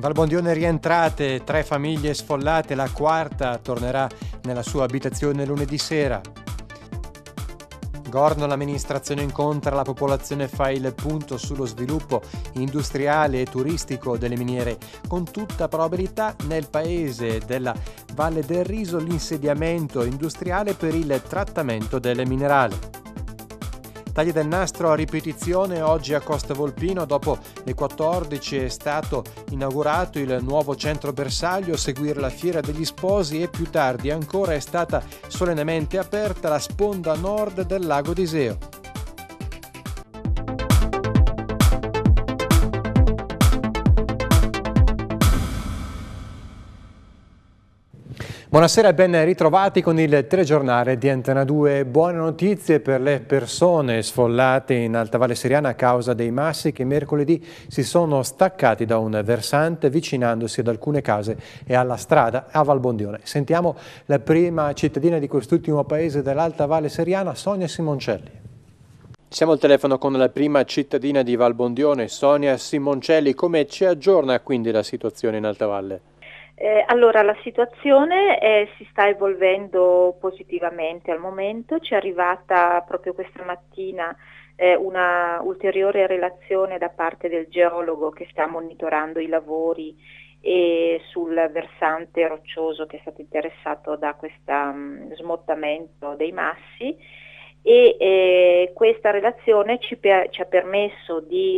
Valbondione rientrate, 3 famiglie sfollate, la quarta tornerà nella sua abitazione lunedì sera. Gorno, l'amministrazione incontra la popolazione, fa il punto sullo sviluppo industriale e turistico delle miniere. Con tutta probabilità nel paese della Valle del Riso l'insediamento industriale per il trattamento delle minerali. Tagli del nastro a ripetizione oggi a Costa Volpino. Dopo le 14 è stato inaugurato il nuovo centro bersaglio, a seguire la Fiera degli Sposi e più tardi ancora è stata solennemente aperta la sponda nord del lago d'Iseo. Buonasera e ben ritrovati con il telegiornale di Antena 2. Buone notizie per le persone sfollate in Alta Valle Seriana a causa dei massi che mercoledì si sono staccati da un versante vicinandosi ad alcune case e alla strada a Valbondione. Sentiamo la prima cittadina di quest'ultimo paese dell'Alta Valle Seriana, Sonia Simoncelli. Siamo al telefono con la prima cittadina di Valbondione, Sonia Simoncelli. Come ci aggiorna quindi la situazione in Alta Valle? Allora, la situazione si sta evolvendo positivamente al momento. Ci è arrivata proprio questa mattina una ulteriore relazione da parte del geologo che sta monitorando i lavori sul versante roccioso che è stato interessato da questo smottamento dei massi, e questa relazione ci ha permesso di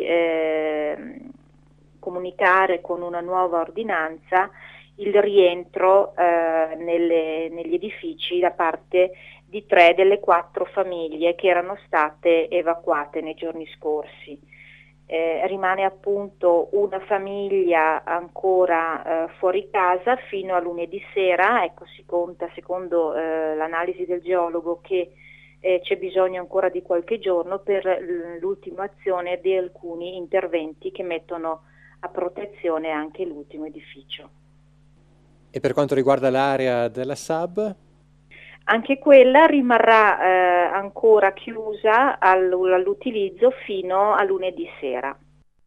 comunicare con una nuova ordinanza il rientro negli edifici da parte di 3 delle 4 famiglie che erano state evacuate nei giorni scorsi. Rimane appunto una famiglia ancora fuori casa fino a lunedì sera. Ecco, si conta, secondo l'analisi del geologo, che c'è bisogno ancora di qualche giorno per l'ultima azione di alcuni interventi che mettono a protezione anche l'ultimo edificio. E per quanto riguarda l'area della SAB? Anche quella rimarrà ancora chiusa all'utilizzo fino a lunedì sera.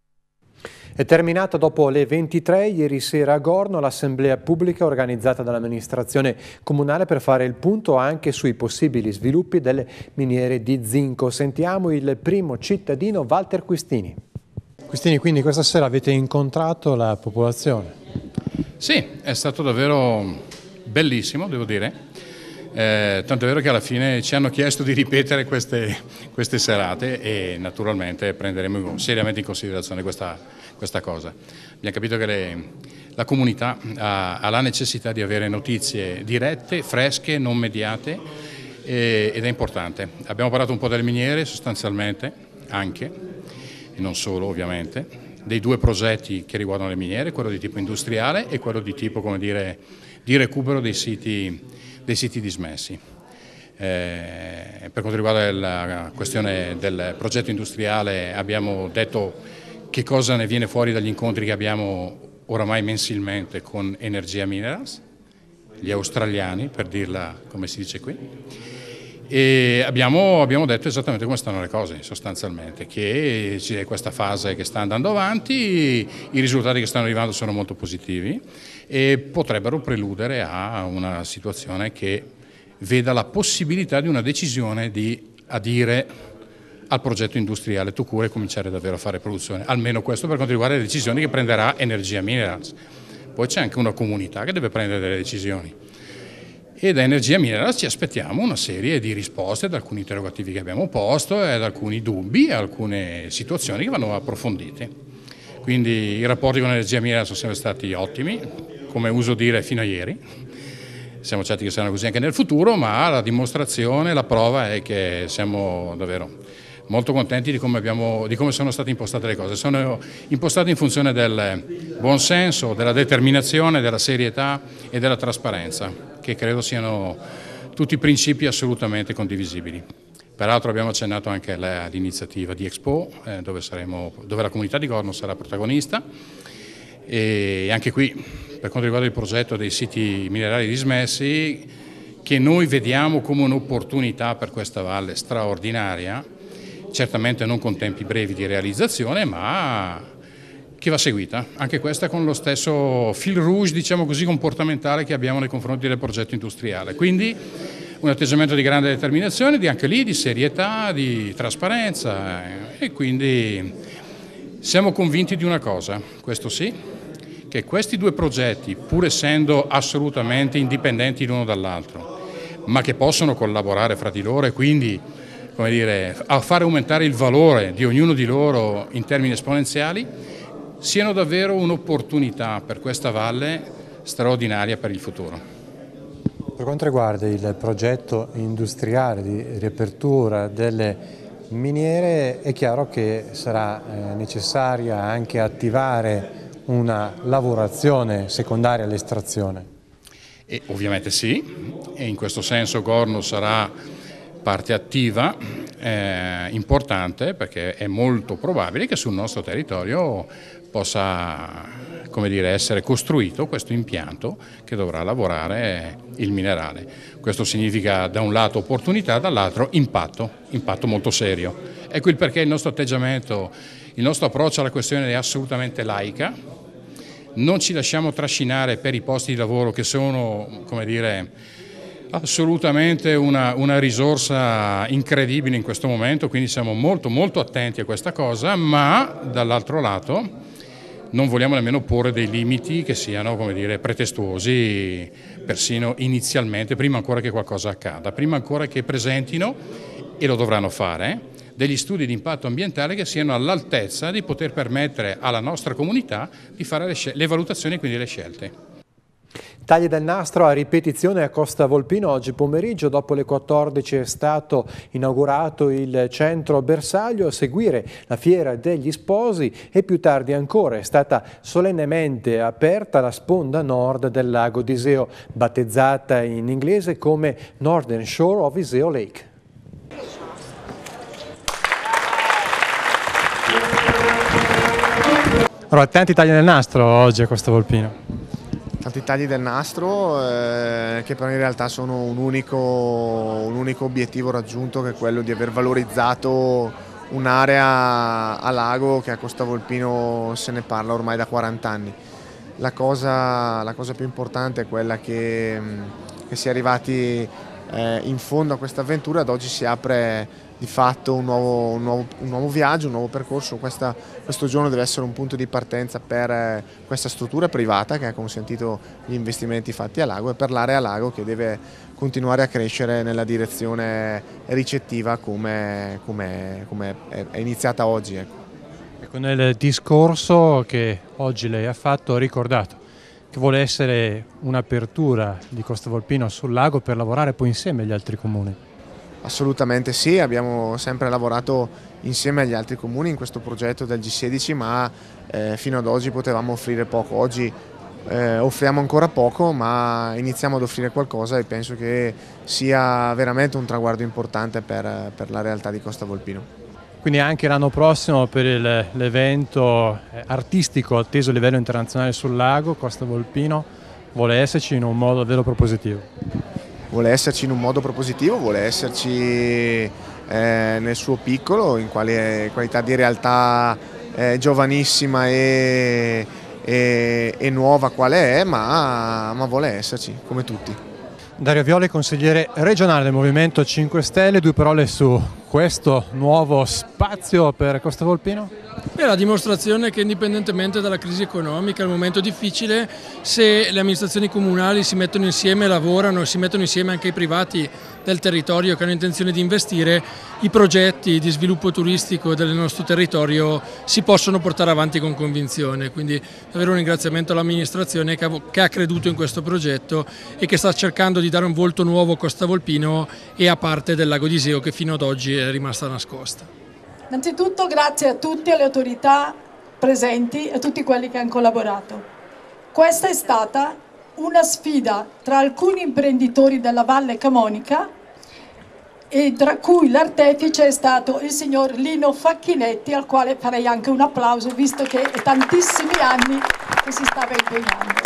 È terminata dopo le 23 ieri sera a Gorno l'assemblea pubblica organizzata dall'amministrazione comunale per fare il punto anche sui possibili sviluppi delle miniere di zinco. Sentiamo il primo cittadino, Walter Quistini. Quistini, quindi questa sera avete incontrato la popolazione? Sì, è stato davvero bellissimo, devo dire, tanto è vero che alla fine ci hanno chiesto di ripetere queste serate e naturalmente prenderemo seriamente in considerazione questa cosa. Abbiamo capito che la comunità ha la necessità di avere notizie dirette, fresche, non mediate, ed è importante. Abbiamo parlato un po' delle miniere sostanzialmente, anche, e non solo ovviamente, dei 2 progetti che riguardano le miniere, quello di tipo industriale e quello di tipo, come dire, di recupero dei siti dismessi. Per quanto riguarda la questione del progetto industriale, abbiamo detto che cosa ne viene fuori dagli incontri che abbiamo oramai mensilmente con Energia Minerals, gli australiani, per dirla come si dice qui. E abbiamo detto esattamente come stanno le cose, sostanzialmente, che c'è questa fase che sta andando avanti, i risultati che stanno arrivando sono molto positivi e potrebbero preludere a una situazione che veda la possibilità di una decisione di adire al progetto industriale Tucura e cominciare davvero a fare produzione, almeno questo per quanto riguarda le decisioni che prenderà Energia Minerals. Poi c'è anche una comunità che deve prendere delle decisioni. E da Energia Minerals ci aspettiamo una serie di risposte ad alcuni interrogativi che abbiamo posto e ad alcuni dubbi e alcune situazioni che vanno approfondite. Quindi i rapporti con Energia Minerals sono sempre stati ottimi, come uso dire fino a ieri. Siamo certi che saranno così anche nel futuro, ma la dimostrazione, la prova è che siamo davvero molto contenti di come sono state impostate le cose. Sono impostate in funzione del buonsenso, della determinazione, della serietà e della trasparenza, che credo siano tutti principi assolutamente condivisibili. Peraltro abbiamo accennato anche all'iniziativa di Expo, dove la comunità di Gorno sarà protagonista, e anche qui, per quanto riguarda il progetto dei siti minerari dismessi, che noi vediamo come un'opportunità per questa valle straordinaria, certamente non con tempi brevi di realizzazione, ma che va seguita, anche questa con lo stesso fil rouge, diciamo così, comportamentale che abbiamo nei confronti del progetto industriale. Quindi un atteggiamento di grande determinazione, anche lì di serietà, di trasparenza, e quindi siamo convinti di una cosa, questo sì, che questi due progetti, pur essendo assolutamente indipendenti l'uno dall'altro, ma che possono collaborare fra di loro e quindi, come dire, a fare aumentare il valore di ognuno di loro in termini esponenziali, siano davvero un'opportunità per questa valle straordinaria per il futuro. Per quanto riguarda il progetto industriale di riapertura delle miniere, è chiaro che sarà necessaria anche attivare una lavorazione secondaria all'estrazione. E ovviamente sì, e in questo senso Gorno sarà parte attiva, importante, perché è molto probabile che sul nostro territorio possa, come dire, essere costruito questo impianto che dovrà lavorare il minerale. Questo significa da un lato opportunità, dall'altro impatto molto serio. Ecco il perché il nostro atteggiamento, il nostro approccio alla questione è assolutamente laica. Non ci lasciamo trascinare per i posti di lavoro che sono, come dire, assolutamente una risorsa incredibile in questo momento, quindi siamo molto attenti a questa cosa, ma dall'altro lato non vogliamo nemmeno porre dei limiti che siano, come dire, pretestuosi, persino inizialmente, prima ancora che qualcosa accada, prima ancora che presentino, e lo dovranno fare, degli studi di impatto ambientale che siano all'altezza di poter permettere alla nostra comunità di fare le valutazioni e quindi le scelte. Taglie del nastro a ripetizione a Costa Volpino. Oggi pomeriggio dopo le 14 è stato inaugurato il centro bersaglio, a seguire la fiera degli sposi e più tardi ancora è stata solennemente aperta la sponda nord del lago di Iseo, battezzata in inglese come Northern Shore of Iseo Lake. Allora, tanti tagli del nastro oggi a Costa Volpino. Tanti tagli del nastro che però in realtà sono un unico obiettivo raggiunto, che è quello di aver valorizzato un'area a lago che a Costa Volpino se ne parla ormai da 40 anni. La cosa più importante è quella che si è arrivati in fondo a questa avventura. Ad oggi si apre di fatto un nuovo viaggio, un nuovo percorso. Questo giorno deve essere un punto di partenza per questa struttura privata che ha consentito gli investimenti fatti a lago e per l'area a lago che deve continuare a crescere nella direzione ricettiva come è iniziata oggi. Ecco, nel discorso che oggi lei ha fatto ha ricordato che vuole essere un'apertura di Costa Volpino sul lago per lavorare poi insieme agli altri comuni. Assolutamente sì, abbiamo sempre lavorato insieme agli altri comuni in questo progetto del G16, ma fino ad oggi potevamo offrire poco. Oggi offriamo ancora poco, ma iniziamo ad offrire qualcosa e penso che sia veramente un traguardo importante per la realtà di Costa Volpino. Quindi anche l'anno prossimo per l'evento artistico atteso a livello internazionale sul lago, Costa Volpino vuole esserci in un modo davvero propositivo. Vuole esserci in un modo propositivo, vuole esserci nel suo piccolo, in qualità di realtà giovanissima e nuova quale è, ma vuole esserci, come tutti. Dario Violi, consigliere regionale del Movimento 5 Stelle, due parole su questo nuovo spazio per Costa Volpino? È la dimostrazione che indipendentemente dalla crisi economica, al momento difficile, se le amministrazioni comunali si mettono insieme, lavorano, si mettono insieme anche i privati del territorio che hanno intenzione di investire, i progetti di sviluppo turistico del nostro territorio si possono portare avanti con convinzione. Quindi davvero un ringraziamento all'amministrazione che ha creduto in questo progetto e che sta cercando di dare un volto nuovo a Costa Volpino e a parte del lago di Iseo che fino ad oggi è rimasta nascosta. Innanzitutto grazie a tutti, alle autorità presenti e a tutti quelli che hanno collaborato. Questa è stata una sfida tra alcuni imprenditori della Valle Camonica e tra cui l'artefice è stato il signor Lino Facchinetti, al quale farei anche un applauso visto che è tantissimi anni che si stava impegnando.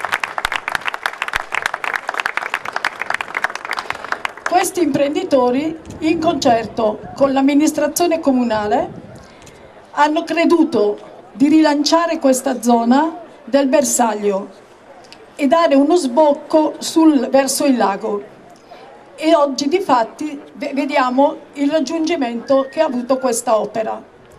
Questi imprenditori, in concerto con l'amministrazione comunale, hanno creduto di rilanciare questa zona del bersaglio e dare uno sbocco verso il lago. E oggi difatti vediamo il raggiungimento che ha avuto questa opera.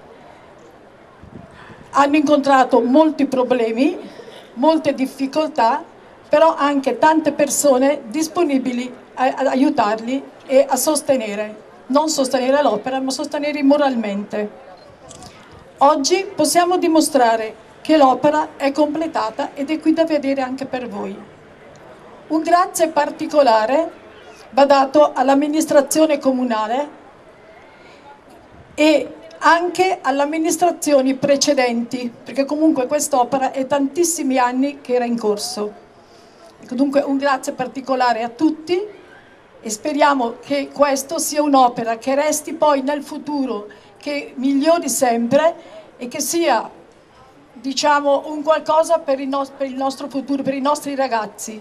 Hanno incontrato molti problemi, molte difficoltà, però anche tante persone disponibili ad aiutarli e a sostenere, non sostenere l'opera, ma sostenere moralmente. Oggi possiamo dimostrare che l'opera è completata ed è qui da vedere anche per voi. Un grazie particolare va dato all'amministrazione comunale e anche alle amministrazioni precedenti, perché comunque quest'opera è tantissimi anni che era in corso. Dunque un grazie particolare a tutti e speriamo che questo sia un'opera che resti poi nel futuro, che migliori sempre e che sia, diciamo, un qualcosa per il nostro futuro, per i nostri ragazzi.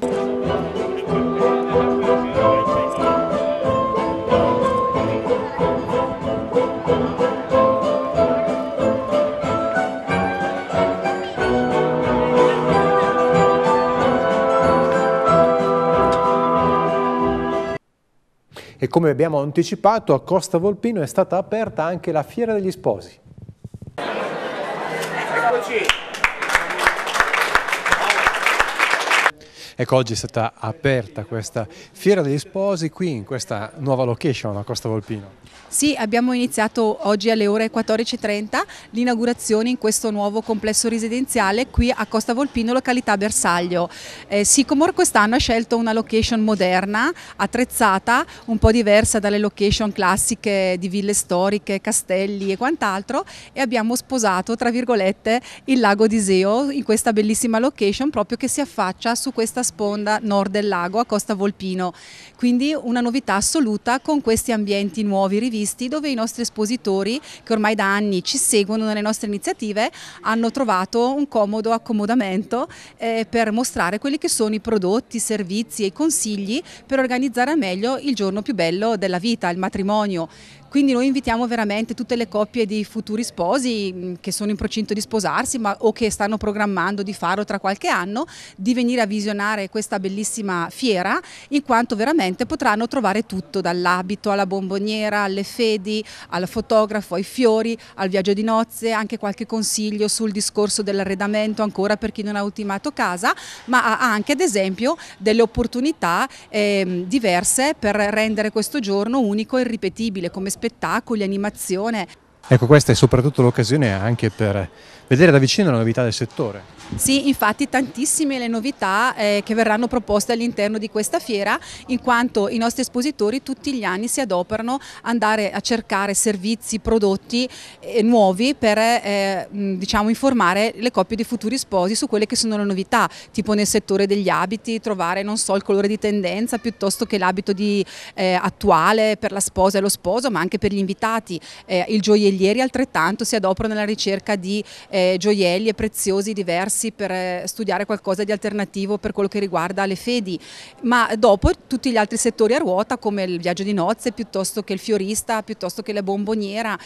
E come abbiamo anticipato, a Costa Volpino è stata aperta anche la Fiera degli Sposi. Ecco, oggi è stata aperta questa Fiera degli Sposi qui in questa nuova location a Costa Volpino. Sì, abbiamo iniziato oggi alle ore 14:30 l'inaugurazione in questo nuovo complesso residenziale qui a Costa Volpino, località Bersaglio. Sycomore quest'anno ha scelto una location moderna, attrezzata, un po' diversa dalle location classiche di ville storiche, castelli e quant'altro, e abbiamo sposato, tra virgolette, il lago di Iseo in questa bellissima location proprio che si affaccia su questa sponda nord del lago a Costa Volpino. Quindi una novità assoluta con questi ambienti nuovi rivisti, dove i nostri espositori, che ormai da anni ci seguono nelle nostre iniziative, hanno trovato un comodo accomodamento per mostrare quelli che sono i prodotti, i servizi e i consigli per organizzare al meglio il giorno più bello della vita, il matrimonio. Quindi noi invitiamo veramente tutte le coppie di futuri sposi che sono in procinto di sposarsi o che stanno programmando di farlo tra qualche anno, di venire a visionare questa bellissima fiera, in quanto veramente potranno trovare tutto, dall'abito alla bomboniera, alle fedi, al fotografo, ai fiori, al viaggio di nozze, anche qualche consiglio sul discorso dell'arredamento ancora per chi non ha ultimato casa, ma ha anche ad esempio delle opportunità diverse per rendere questo giorno unico e irripetibile, come spettacoli, animazione. Ecco, questa è soprattutto l'occasione anche per vedere da vicino le novità del settore. Sì, infatti tantissime le novità che verranno proposte all'interno di questa fiera, in quanto i nostri espositori tutti gli anni si adoperano andare a cercare servizi, prodotti nuovi per diciamo informare le coppie di futuri sposi su quelle che sono le novità, tipo nel settore degli abiti, trovare non so il colore di tendenza piuttosto che l'abito attuale per la sposa e lo sposo, ma anche per gli invitati. I gioiellieri altrettanto si adoperano nella ricerca di gioielli e preziosi diversi per studiare qualcosa di alternativo per quello che riguarda le fedi, ma dopo tutti gli altri settori a ruota come il viaggio di nozze, piuttosto che il fiorista, piuttosto che la bomboniera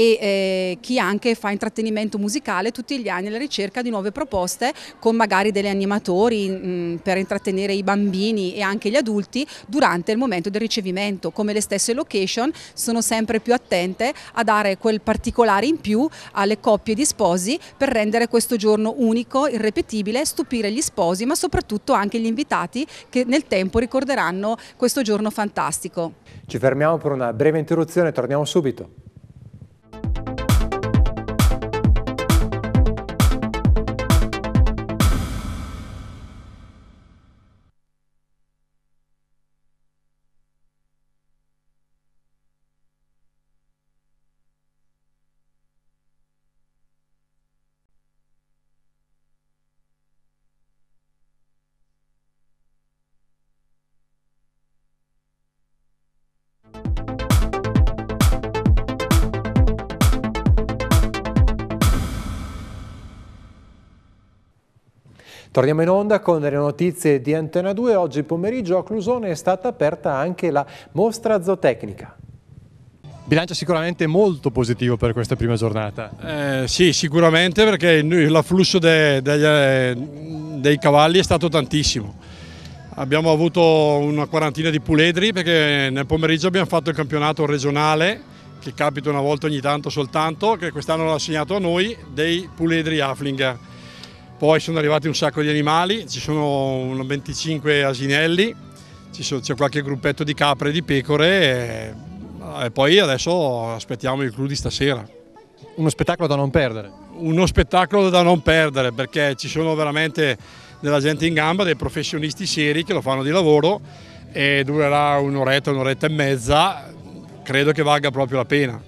e chi anche fa intrattenimento musicale tutti gli anni alla ricerca di nuove proposte con magari degli animatori per intrattenere i bambini e anche gli adulti durante il momento del ricevimento. Come le stesse location sono sempre più attente a dare quel particolare in più alle coppie di sposi per rendere questo giorno unico, irripetibile, stupire gli sposi ma soprattutto anche gli invitati che nel tempo ricorderanno questo giorno fantastico. Ci fermiamo per una breve interruzione, torniamo subito. Torniamo in onda con le notizie di Antena 2. Oggi pomeriggio a Clusone è stata aperta anche la mostra zootecnica. Bilancia sicuramente molto positivo per questa prima giornata. Sì, sicuramente, perché l'afflusso dei cavalli è stato tantissimo. Abbiamo avuto una quarantina di puledri, perché nel pomeriggio abbiamo fatto il campionato regionale, che capita una volta ogni tanto soltanto, che quest'anno l'ha assegnato a noi, dei puledri Haflinger. Poi sono arrivati un sacco di animali, ci sono 25 asinelli, c'è qualche gruppetto di capre e di pecore e poi adesso aspettiamo il clou di stasera. Uno spettacolo da non perdere. Uno spettacolo da non perdere, perché ci sono veramente della gente in gamba, dei professionisti seri che lo fanno di lavoro, e durerà un'oretta e mezza, credo che valga proprio la pena.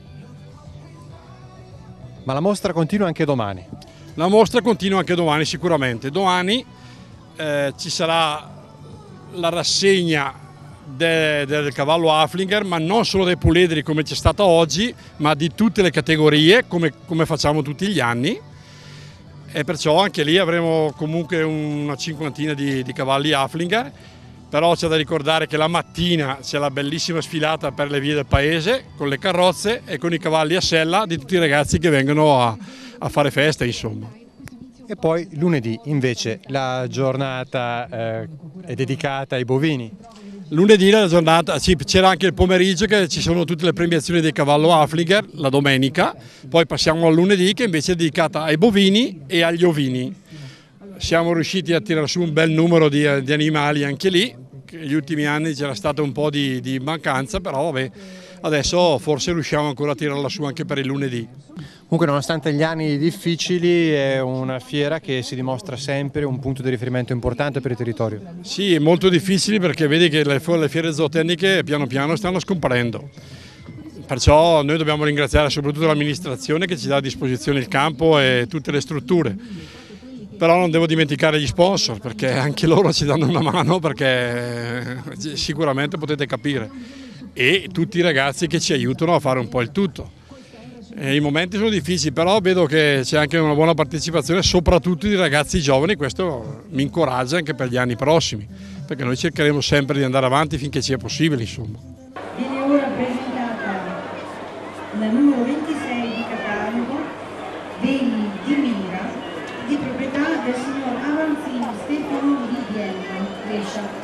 Ma la mostra continua anche domani? La mostra continua anche domani sicuramente. Domani ci sarà la rassegna del cavallo Haflinger, ma non solo dei puledri come c'è stata oggi, ma di tutte le categorie come facciamo tutti gli anni, e perciò anche lì avremo comunque una cinquantina di cavalli Haflinger. Però c'è da ricordare che la mattina c'è la bellissima sfilata per le vie del paese con le carrozze e con i cavalli a sella di tutti i ragazzi che vengono a fare festa, insomma. E poi lunedì invece la giornata è dedicata ai bovini. Lunedì la giornata, sì, c'era anche il pomeriggio, che ci sono tutte le premiazioni del cavallo Haflinger, la domenica. Poi passiamo al lunedì, che invece è dedicata ai bovini e agli ovini. Siamo riusciti a tirare su un bel numero di animali anche lì. Negli ultimi anni c'era stata un po' di mancanza, però vabbè, adesso forse riusciamo ancora a tirarla su anche per il lunedì. Comunque, nonostante gli anni difficili, è una fiera che si dimostra sempre un punto di riferimento importante per il territorio. Sì, è molto difficile, perché vedi che le fiere zootecniche piano piano stanno scomparendo. Perciò noi dobbiamo ringraziare soprattutto l'amministrazione, che ci dà a disposizione il campo e tutte le strutture. Però non devo dimenticare gli sponsor, perché anche loro ci danno una mano, perché sicuramente potete capire. E tutti i ragazzi che ci aiutano a fare un po' il tutto. E i momenti sono difficili, però vedo che c'è anche una buona partecipazione, soprattutto di ragazzi giovani. Questo mi incoraggia anche per gli anni prossimi, perché noi cercheremo sempre di andare avanti finché sia possibile, insomma. Viene ora presentata la numero 26 di catalogo, Veni di Mira, di proprietà del signor Avanzini Stefano di Biella, Brescia.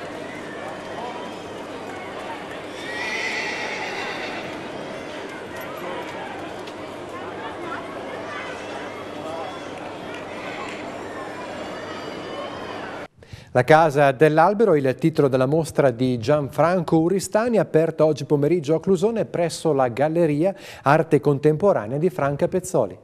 La Casa dell'Albero, il titolo della mostra di Gianfranco Uristani, aperta oggi pomeriggio a Clusone presso la Galleria Arte Contemporanea di Franca Pezzoli.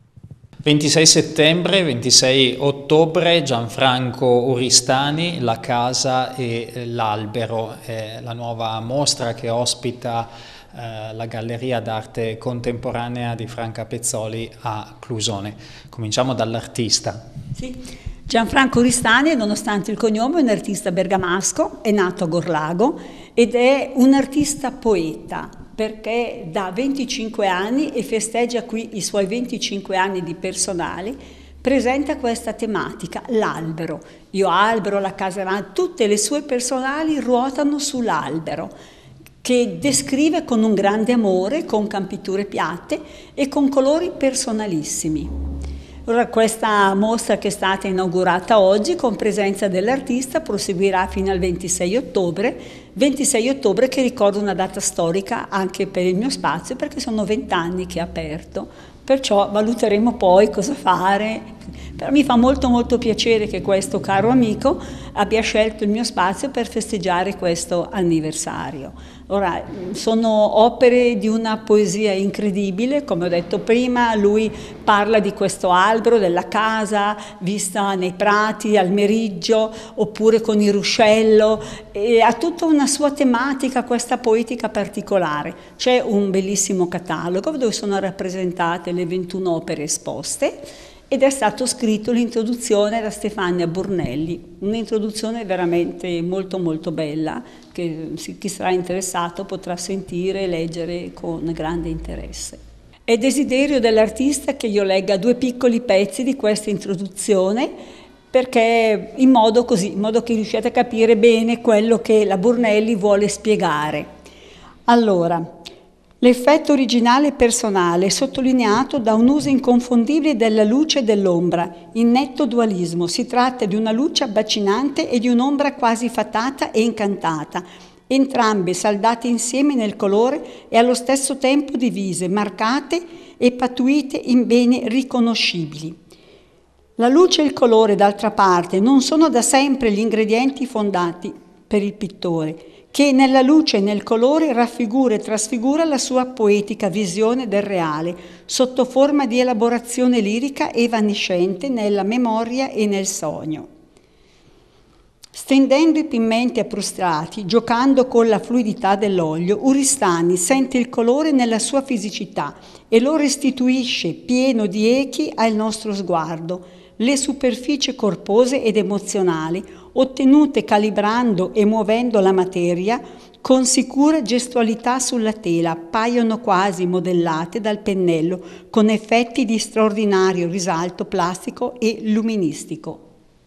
26 settembre, 26 ottobre, Gianfranco Uristani, La Casa e l'Albero, la nuova mostra che ospita la Galleria d'Arte Contemporanea di Franca Pezzoli a Clusone. Cominciamo dall'artista. Sì. Gianfranco Uristani, nonostante il cognome, è un artista bergamasco, è nato a Gorlago ed è un artista poeta, perché da 25 anni e festeggia qui i suoi 25 anni di personale, presenta questa tematica, l'albero. Io albero, la casa, tutte le sue personali ruotano sull'albero, che descrive con un grande amore, con campiture piatte e con colori personalissimi. Ora, questa mostra, che è stata inaugurata oggi con presenza dell'artista, proseguirà fino al 26 ottobre che ricorda una data storica anche per il mio spazio, perché sono 20 anni che è aperto, perciò valuteremo poi cosa fare. Però mi fa molto piacere che questo caro amico abbia scelto il mio spazio per festeggiare questo anniversario. Ora, sono opere di una poesia incredibile, come ho detto prima. Lui parla di questo albero, della casa vista nei prati, al meriggio, oppure con il ruscello, e ha tutta una sua tematica, questa poetica particolare. C'è un bellissimo catalogo dove sono rappresentate le 21 opere esposte, ed è stato scritto l'introduzione da Stefania Burnelli, un'introduzione veramente molto bella, che chi sarà interessato potrà sentire e leggere con grande interesse. È desiderio dell'artista che io legga 2 piccoli pezzi di questa introduzione, perché in modo che riusciate a capire bene quello che la Burnelli vuole spiegare. Allora, L'effetto originale e personale è sottolineato da un uso inconfondibile della luce e dell'ombra, in netto dualismo. Si tratta di una luce abbacinante e di un'ombra quasi fatata e incantata, entrambe saldate insieme nel colore e allo stesso tempo divise, marcate e pattuite in bene riconoscibili. La luce e il colore, d'altra parte, non sono da sempre gli ingredienti fondati per il pittore, che nella luce e nel colore raffigura e trasfigura la sua poetica visione del reale, sotto forma di elaborazione lirica evanescente nella memoria e nel sogno. Stendendo i pigmenti apprustrati, giocando con la fluidità dell'olio, Uristani sente il colore nella sua fisicità e lo restituisce pieno di echi al nostro sguardo. Le superfici corpose ed emozionali, ottenute calibrando e muovendo la materia, con sicura gestualità sulla tela, appaiono quasi modellate dal pennello, con effetti di straordinario risalto plastico e luministico.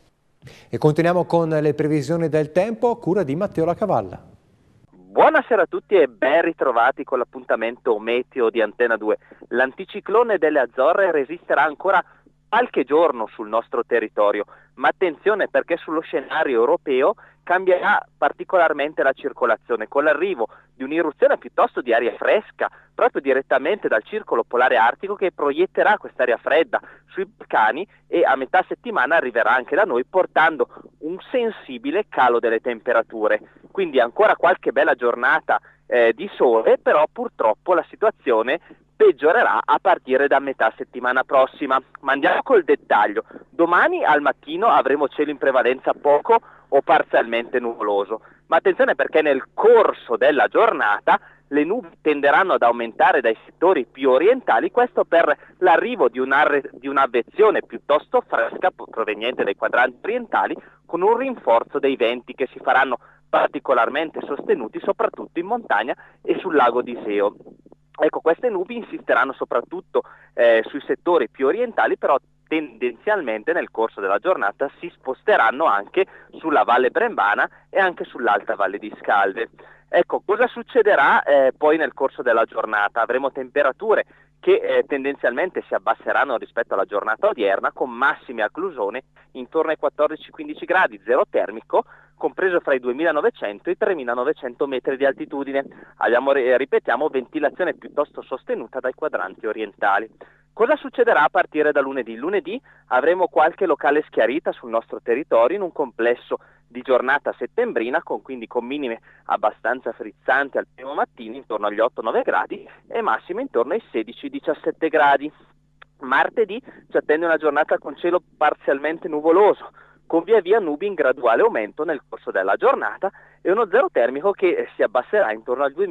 E continuiamo con le previsioni del tempo a cura di Matteo Lacavalla. Buonasera a tutti e ben ritrovati con l'appuntamento meteo di Antena 2. L'anticiclone delle Azzorre resisterà ancora qualche giorno sul nostro territorio, ma attenzione perché sullo scenario europeo cambierà particolarmente la circolazione con l'arrivo di un'irruzione piuttosto di aria fresca proprio direttamente dal circolo polare artico che proietterà quest'aria fredda sui Balcani e a metà settimana arriverà anche da noi portando un sensibile calo delle temperature. Quindi ancora qualche bella giornata di sole, però purtroppo la situazione peggiorerà a partire da metà settimana prossima. Ma andiamo col dettaglio. Domani al mattino avremo cielo in prevalenza poco o parzialmente nuvoloso, ma attenzione perché nel corso della giornata le nubi tenderanno ad aumentare dai settori più orientali, questo per l'arrivo di un'avvezione piuttosto fresca proveniente dai quadranti orientali, con un rinforzo dei venti che si faranno particolarmente sostenuti soprattutto in montagna e sul lago di Iseo. Ecco, queste nubi insisteranno soprattutto sui settori più orientali, però tendenzialmente nel corso della giornata si sposteranno anche sulla Valle Brembana e anche sull'Alta Valle di Scalve. Ecco, cosa succederà poi nel corso della giornata? Avremo temperature che tendenzialmente si abbasseranno rispetto alla giornata odierna, con massime a Clusone intorno ai 14-15 gradi, zero termico, compreso fra i 2.900 e i 3.900 metri di altitudine. Abbiamo, ripetiamo, ventilazione piuttosto sostenuta dai quadranti orientali. Cosa succederà a partire da lunedì? Lunedì avremo qualche locale schiarita sul nostro territorio in un complesso di giornata settembrina, quindi con minime abbastanza frizzanti al primo mattino intorno agli 8-9 gradi e massime intorno ai 16-17 gradi. Martedì ci attende una giornata con cielo parzialmente nuvoloso, con via via nubi in graduale aumento nel corso della giornata e uno zero termico che si abbasserà intorno ai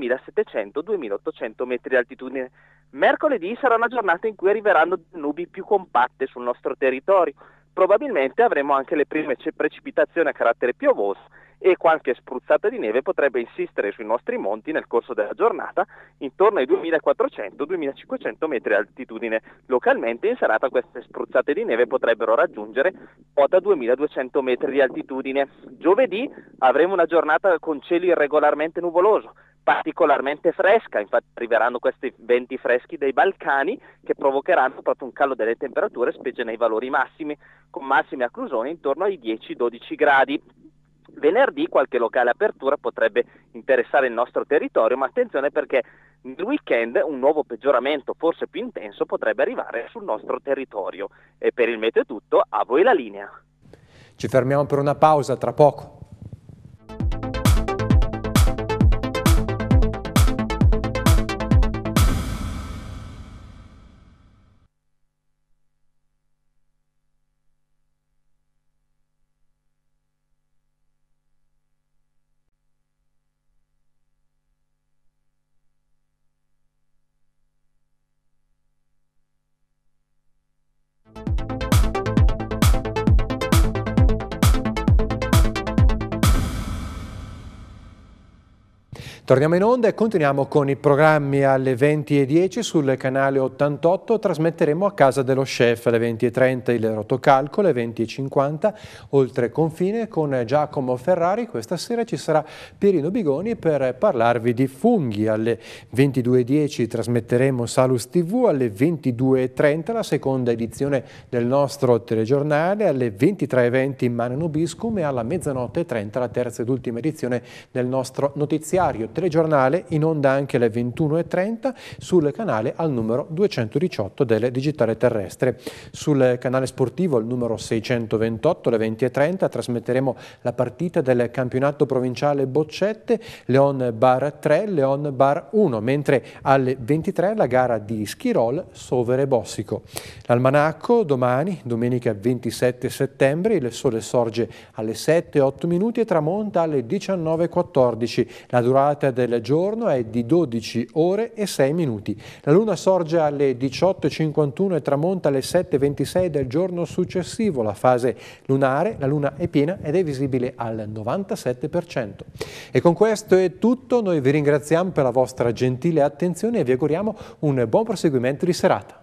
2.700-2.800 metri di altitudine. Mercoledì sarà una giornata in cui arriveranno nubi più compatte sul nostro territorio. Probabilmente avremo anche le prime precipitazioni a carattere piovoso e qualche spruzzata di neve potrebbe insistere sui nostri monti nel corso della giornata intorno ai 2.400-2.500 metri di altitudine. Localmente in serata queste spruzzate di neve potrebbero raggiungere quota 2.200 metri di altitudine. Giovedì avremo una giornata con cielo irregolarmente nuvoloso, particolarmente fresca, infatti arriveranno questi venti freschi dai Balcani che provocheranno proprio un calo delle temperature, specie nei valori massimi, con massime a Clusone intorno ai 10-12 gradi. Venerdì qualche locale apertura potrebbe interessare il nostro territorio, ma attenzione perché nel weekend un nuovo peggioramento, forse più intenso, potrebbe arrivare sul nostro territorio. E per il meteo è tutto, a voi la linea. Ci fermiamo per una pausa, tra poco. Torniamo in onda e continuiamo con i programmi alle 20:10 sul canale 88. Trasmetteremo a casa dello chef alle 20:30 il rotocalco, alle 20:50 oltre confine con Giacomo Ferrari. Questa sera ci sarà Pierino Bigoni per parlarvi di funghi. Alle 22:10 trasmetteremo Salus TV, alle 22:30 la seconda edizione del nostro telegiornale, alle 23:20 Mane Nobiscum e alla 00:30 la terza ed ultima edizione del nostro notiziario telegiornale, in onda anche alle 21:30 sul canale al numero 218 del Digitale Terrestre. Sul canale sportivo al numero 628 alle 20:30 trasmetteremo la partita del campionato provinciale Boccette, Leon Bar 3, Leon Bar 1, mentre alle 23 la gara di Schirol, Sovere Bossico. L'almanacco domani, domenica 27 settembre, il sole sorge alle 7:08 e tramonta alle 19:14. La durata del giorno è di 12 ore e 6 minuti. La luna sorge alle 18:51 e tramonta alle 7:26 del giorno successivo. La fase lunare, la luna è piena ed è visibile al 97%. E con questo è tutto, noi vi ringraziamo per la vostra gentile attenzione e vi auguriamo un buon proseguimento di serata.